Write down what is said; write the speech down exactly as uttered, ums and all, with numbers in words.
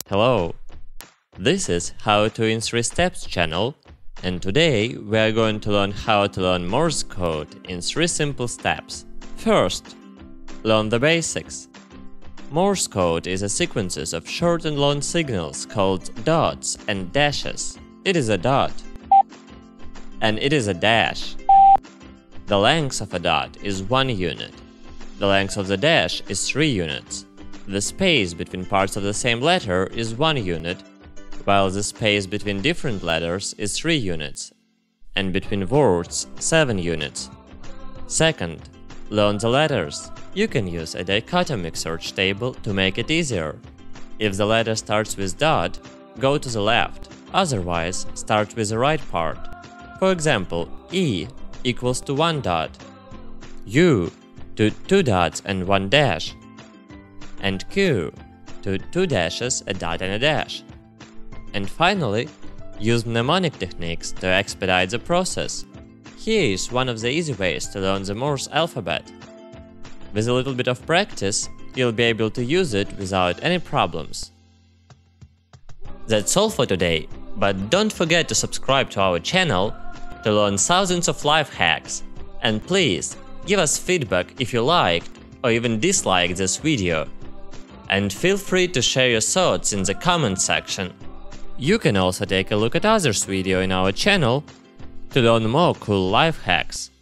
Hello, this is How to in three Steps channel, and today we are going to learn how to learn Morse code in three simple steps. First, learn the basics. Morse code is a sequence of short and long signals called dots and dashes. It is a dot, and it is a dash. The length of a dot is one unit. The length of the dash is three units. The space between parts of the same letter is one unit, while the space between different letters is three units, and between words, seven units. Second, learn the letters. You can use a dichotomic search table to make it easier. If the letter starts with dot, go to the left, otherwise start with the right part. For example, E equals to one dot, U to two dots and one dash, and Q to two dashes, a dot and a dash. And finally, use mnemonic techniques to expedite the process. Here is one of the easy ways to learn the Morse alphabet. With a little bit of practice, you'll be able to use it without any problems. That's all for today, but don't forget to subscribe to our channel to learn thousands of life hacks. And please, give us feedback if you liked or even disliked this video. And feel free to share your thoughts in the comment section. You can also take a look at others' videos in our channel to learn more cool life hacks.